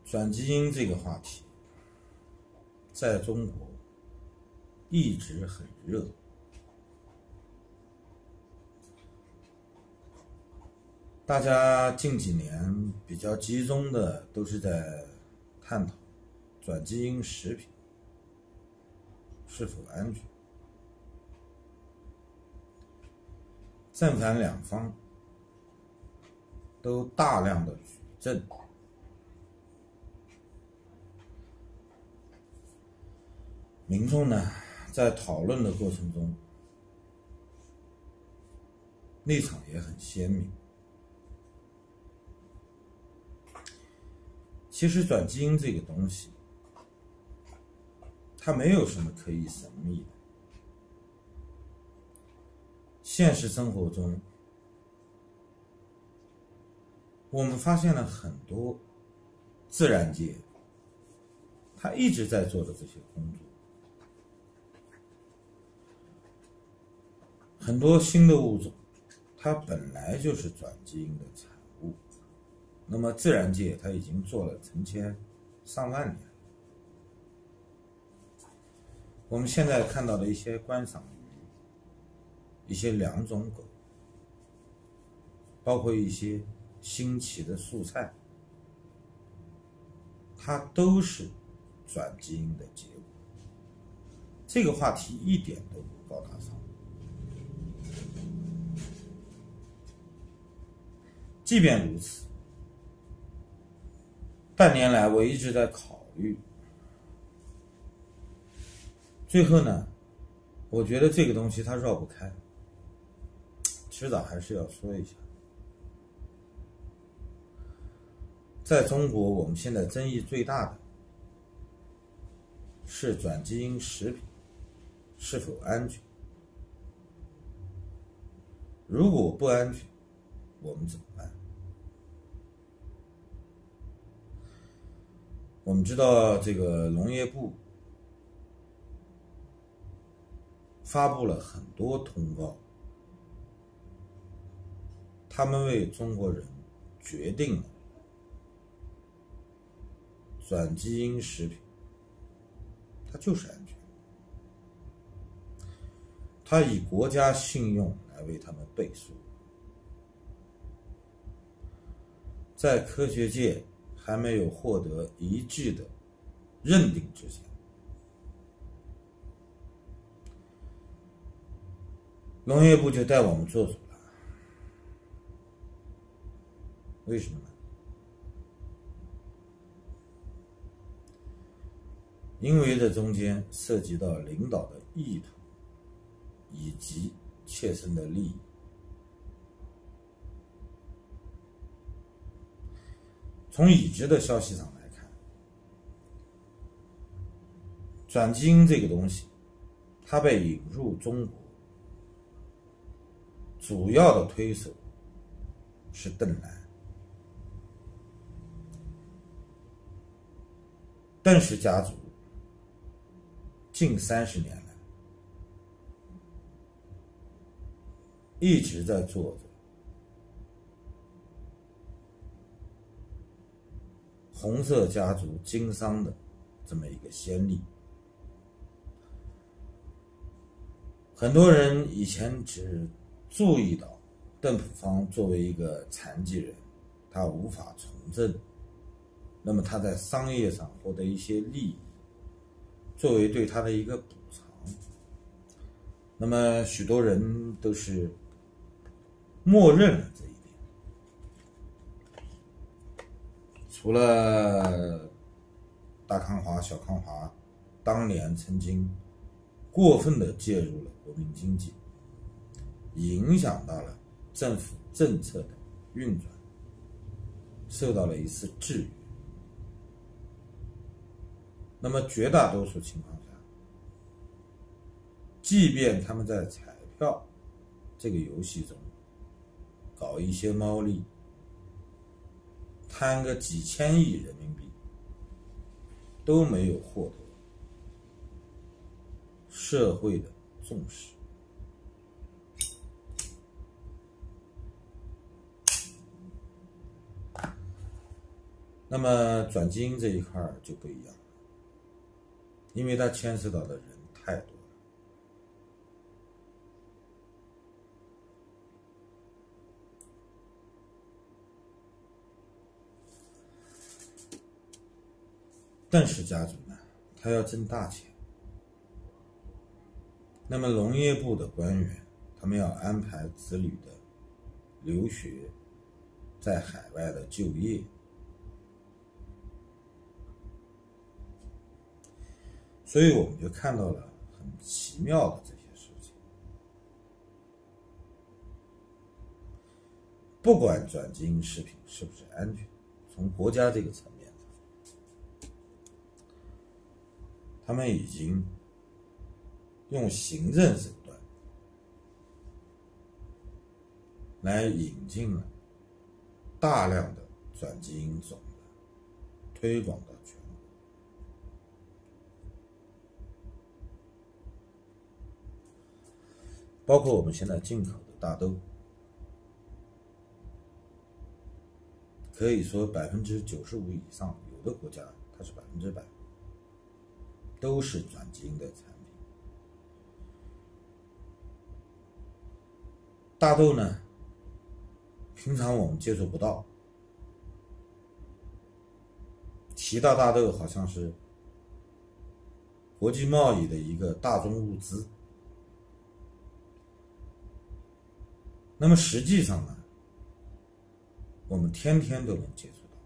转基因这个话题，在中国一直很热。大家近几年比较集中的都是在探讨转基因食品是否安全，正反两方都大量的举证。民众呢，在讨论的过程中，立场也很鲜明。其实转基因这个东西，它没有什么可以神秘的。现实生活中，我们发现了很多自然界，它一直在做的这些工作。很多新的物种，它本来就是转基因的产物。那么自然界它已经做了成千上万年。我们现在看到的一些观赏鱼，一些两种狗，包括一些新奇的素菜，它都是转基因的结果。这个话题一点都不高大上。即便如此，半年来我一直在考虑，最后呢，我觉得这个东西它绕不开，迟早还是要说一下。在中国，我们现在争议最大的是转基因食品是否安全。如果不安全，我们怎么办？我们知道这个农业部发布了很多通告，他们为中国人决定了转基因食品它就是安全，他以国家信用来为他们背书。在科学界还没有获得一致的认定之前，农业部就带我们做主了。为什么呢？因为这中间涉及到领导的意图以及切身的利益。从已知的消息上来看，转基因这个东西，它被引入中国，主要的推手是邓来。邓氏家族近30年来一直在做着红色家族经商的这么一个先例。很多人以前只注意到邓普方作为一个残疾人，他无法从政，那么他在商业上获得一些利益，作为对他的一个补偿。那么许多人都是默认了这一点。除了大康华、小康华当年曾经过分的介入了国民经济，影响到了政府政策的运转，受到了一次制约。那么绝大多数情况下，即便他们在彩票这个游戏中搞一些猫腻，贪个几千亿人民币，都没有获得社会的重视。 那么转基因这一块就不一样了，因为它牵涉到的人太多了。邓氏家族呢，他要挣大钱，那么农业部的官员他们要安排子女的留学，在海外的就业，所以我们就看到了很奇妙的这些事情。不管转基因食品是不是安全，从国家这个层面上，他们已经用行政手段来引进了大量的转基因种的推广到全国。包括我们现在进口的大豆，可以说95%以上，有的国家它是100%，都是转基因的产品。大豆呢，平常我们接触不到，提到大豆好像是国际贸易的一个大宗物资。那么实际上呢，我们天天都能接触到。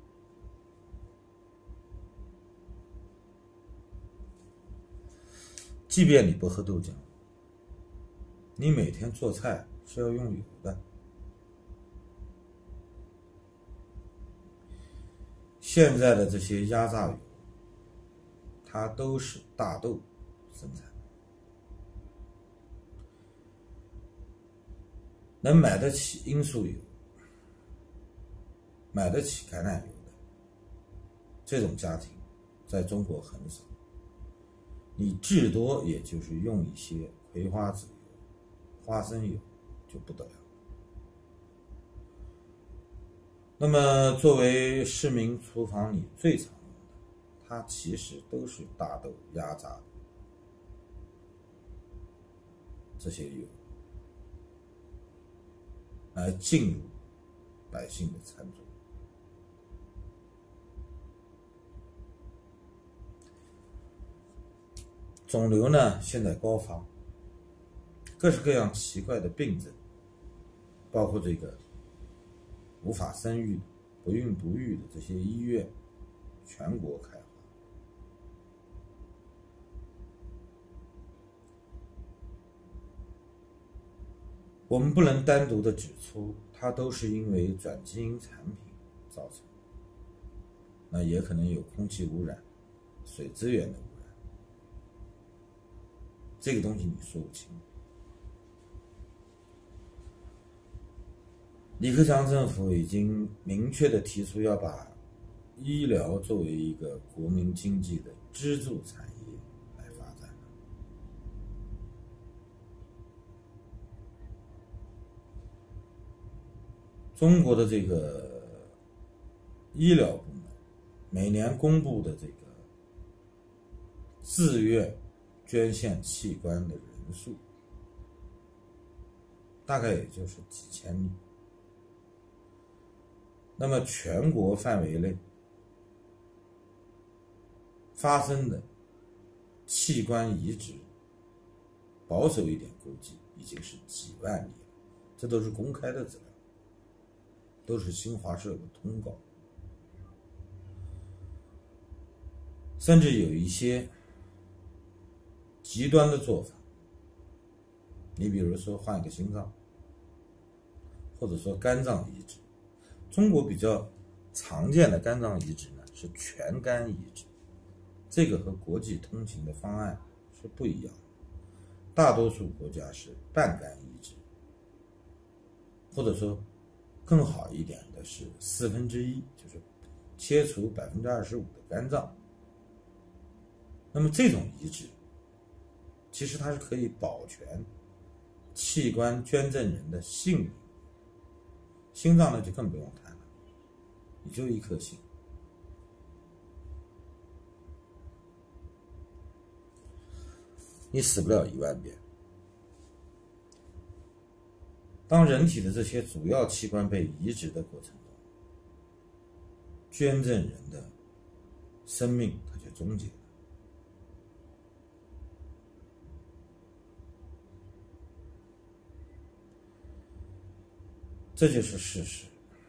即便你不喝豆浆，你每天做菜是要用油的。现在的这些压榨油，它都是大豆生产的。能买得起罂粟油，买得起橄榄油的这种家庭在中国很少，你至多也就是用一些葵花籽油、花生油就不得了。那么作为市民厨房里最常用的，它其实都是大豆压榨的这些油来进入百姓的餐桌。肿瘤呢现在高发，各式各样奇怪的病症，包括这个无法生育、不孕不育的这些医院全国开花。我们不能单独的指出它都是因为转基因产品造成，那也可能有空气污染、水资源的污染，这个东西你说不清。李克强政府已经明确的提出要把医疗作为一个国民经济的支柱产业来发展了。中国的这个医疗部门每年公布的这个自愿捐献器官的人数，大概也就是几千例。那么全国范围内发生的器官移植，保守一点估计已经是几万例了，这都是公开的资料，都是新华社的通稿。甚至有一些极端的做法，你比如说换一个心脏，或者说肝脏移植。中国比较常见的肝脏移植呢是全肝移植，这个和国际通行的方案是不一样的。大多数国家是半肝移植，或者说更好一点的是1/4，就是切除25%的肝脏。那么这种移植其实它是可以保全器官捐赠人的性命，心脏呢就更不用谈了，你就一颗心， 你死不了10000遍。当人体的这些主要器官被移植的过程中，捐赠人的生命它就终结了。这就是事实。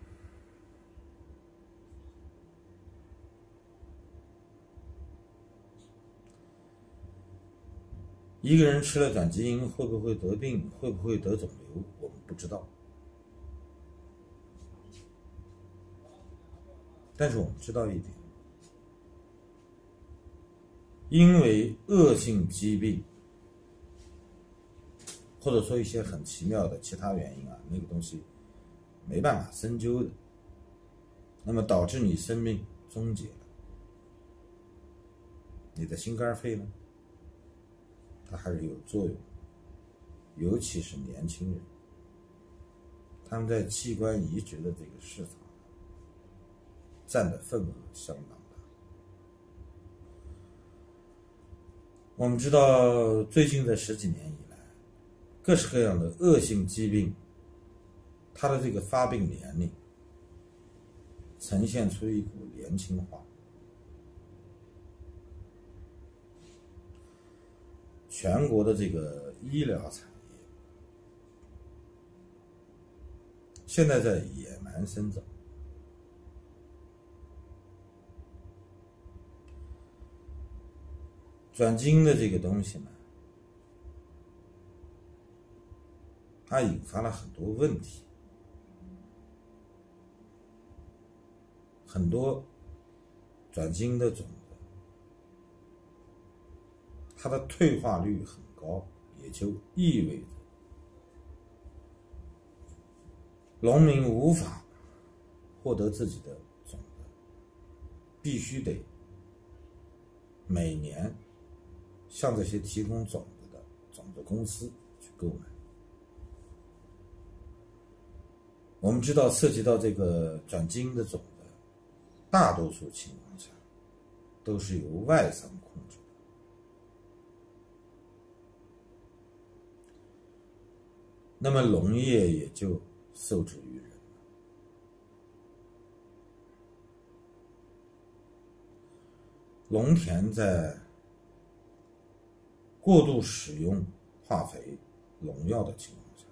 一个人吃了转基因会不会得病，会不会得肿瘤，我们不知道。但是我们知道一点，因为恶性疾病，或者说一些很奇妙的其他原因啊，那个东西没办法深究的，那么导致你生命终结了。你的心肝肺呢，它还是有作用，尤其是年轻人，他们在器官移植的这个市场占的份额相当大。我们知道最近这10几年以来，各式各样的恶性疾病，它的这个发病年龄呈现出一股年轻化。全国的这个医疗产业现在在野蛮生长，转基因的这个东西呢，它引发了很多问题，很多转基因的种子，它的退化率很高，也就意味着农民无法获得自己的种子，必须得每年向这些提供种子的种子公司去购买。我们知道涉及到这个转基因的种子，大多数情况下都是由外商控制的。那么农业也就受制于人了。农田在过度使用化肥、农药的情况下，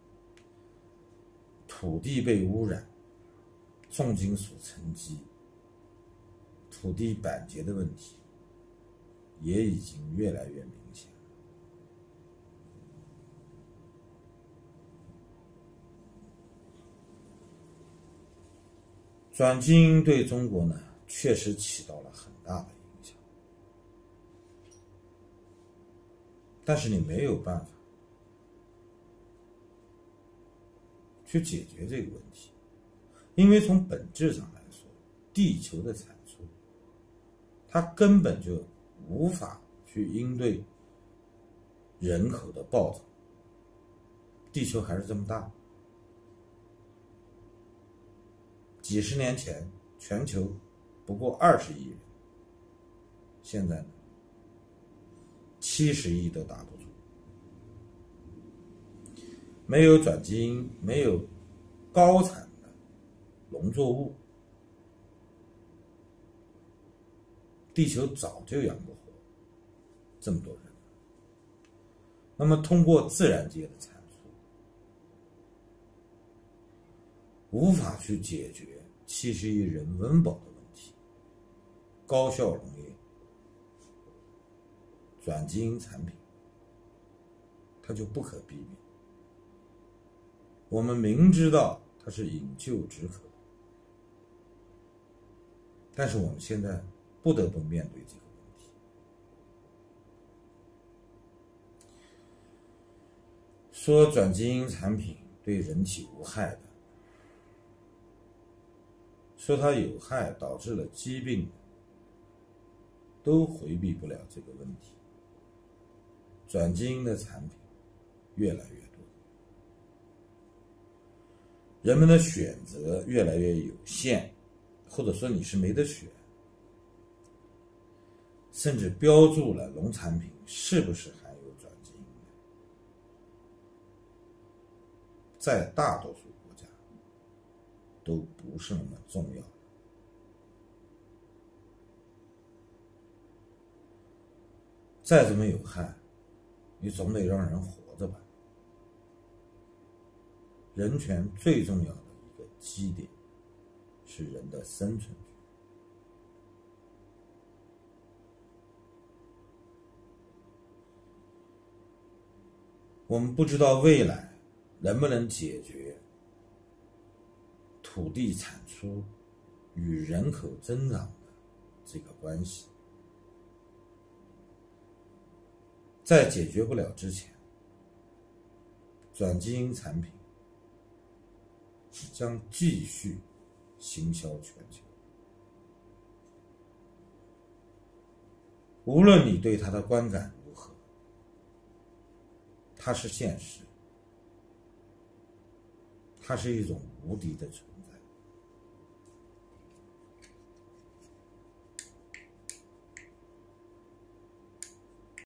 土地被污染，重金属沉积，土地板结的问题也已经越来越明显。转基因对中国呢，确实起到了很大的影响，但是你没有办法去解决这个问题，因为从本质上来说，地球的产出，它根本就无法去应对人口的暴增。地球还是这么大，几十年前全球不过20亿人，现在呢70亿都打不住。没有转基因，没有高产的农作物，地球早就养不活这么多人。那么通过自然界的产出，无法去解决70亿人温饱的问题。高效农业、转基因产品，它就不可避免。我们明知道它是饮鸩止渴，但是我们现在不得不面对这个问题。说转基因产品对人体无害的，说它有害导致了疾病，都回避不了这个问题。转基因的产品越来越多，人们的选择越来越有限，或者说你是没得选，甚至标注了农产品是不是含有在大多数国家都不是那么重要。再怎么有害，你总得让人活着吧。人权最重要的一个基点是人的生存权。我们不知道未来能不能解决土地产出与人口增长的这个关系。在解决不了之前，转基因产品将继续行销全球。无论你对它的观感如何，它是现实，它是一种无敌的存